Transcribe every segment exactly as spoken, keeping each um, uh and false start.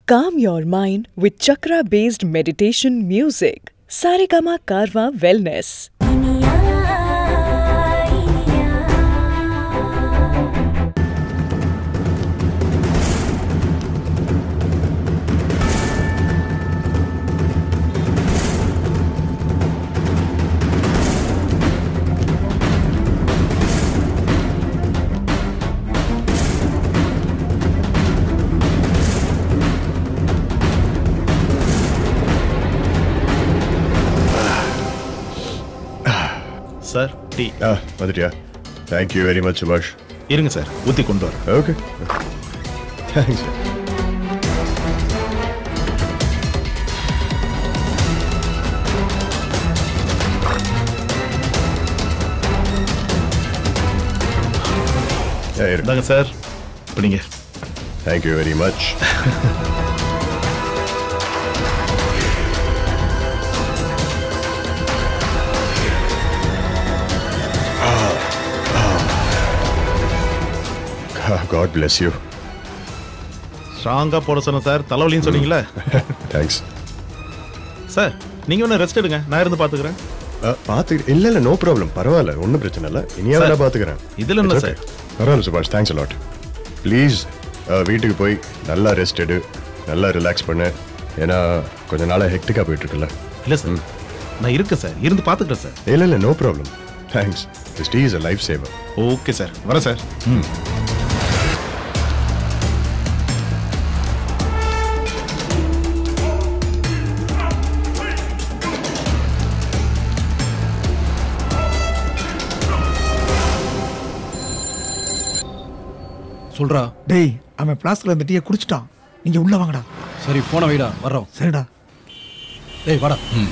Calm your mind with chakra-based meditation music. Saregama Karwa Wellness. Sir, tea. Ah, Madhya. Thank you very much, Subhash. இருங்க sir, ஊத்தி கொண்டு வர. Okay. Thanks. இந்தாங்க sir, பிடிங்க. Thank you very much. God bless you. ஸ்ட்ராங்கா போட சொன்ன sir, தலைவலின்னு சொன்னீங்களே. Thanks sir. நீங்க ஒன்று ரெஸ்ட் எடுங்க, நான் இருந்து பாத்துக்கிறேன். பாத்து இல்ல இல்ல நோ ப்ராப்ளம், பரவாயில்ல, ஒன்றும் பிரச்சனை இல்லை. இனியா நான் பாத்துக்கிறேன். இதுல என்ன சார்? பரவாயில்ல சுபாஷ், தேங்க்ஸ் அ லாட். ப்ளீஸ் வீட்டுக்கு போய் நல்லா ரெஸ்ட் எடு, நல்லா ரிலாக்ஸ் பண்ணு. ஏன்னா கொஞ்ச நாளாக ஹெக்டிக்காக போயிட்டு இருக்குல்ல. இல்லை சார், நான் இருக்கேன் சார், இருந்து பார்த்துக்கிறேன் சார். இல்லை இல்லை no problem, thanks. This tea is a life saver. Okay sir, வரேன் சார். ம். சொல்றா. டேய், அவன் பிளாஸ்டிக்ல அந்த டீயை குடிச்சிட்டான். நீங்க உள்ள வாங்கடா. சரி, போன வைடா, வர்றோம். சரிடா. டேய் வாடா. ம்.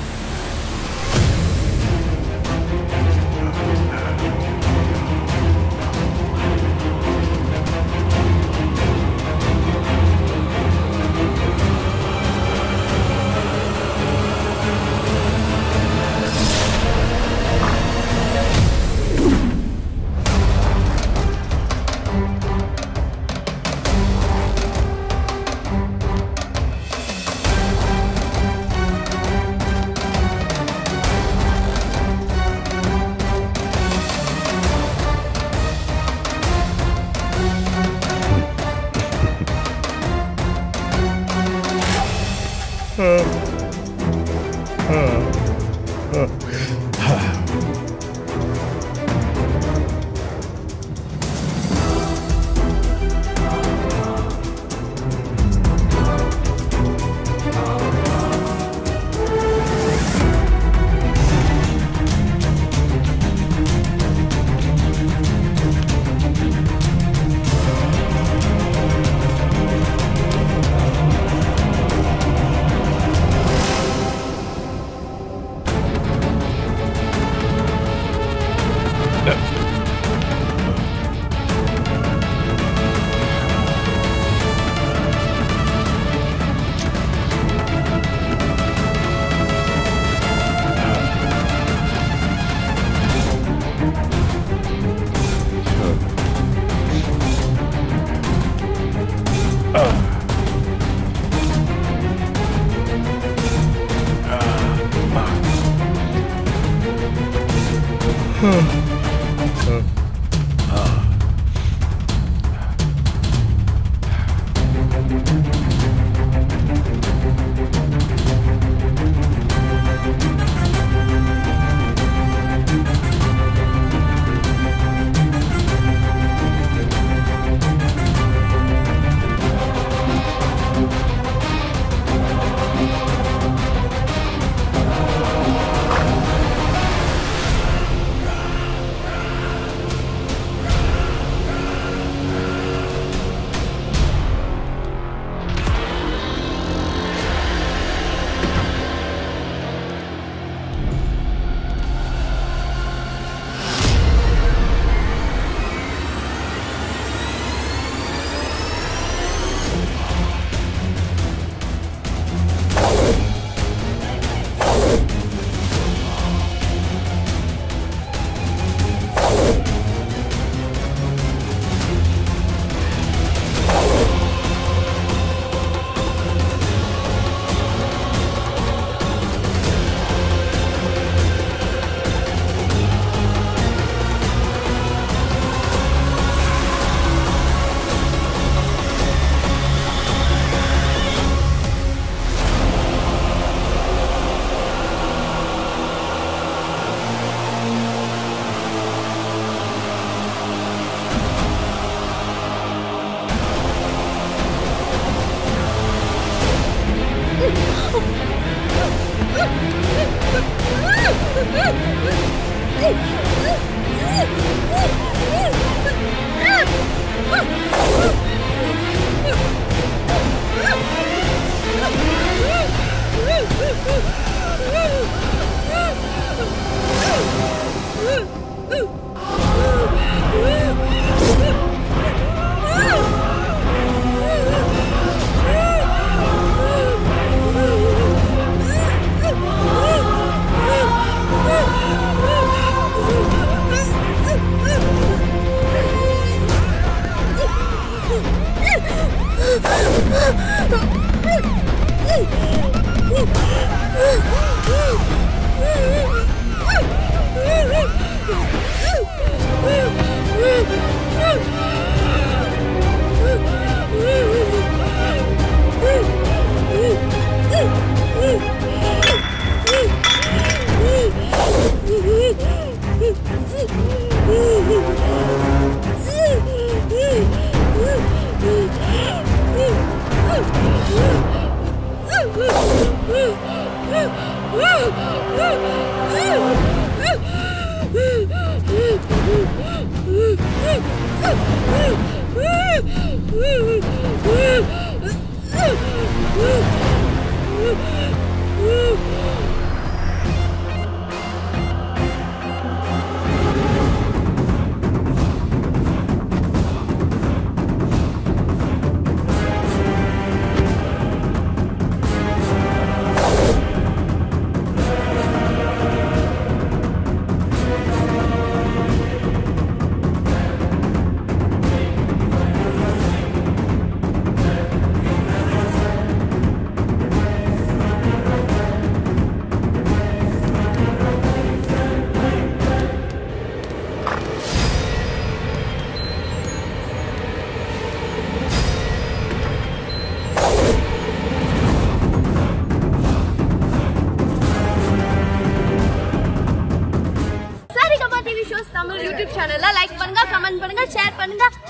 Saregama T V shows Tamil YouTube channel la like பண்ணுங்க, comment பண்ணுங்க, share பண்ணுங்க.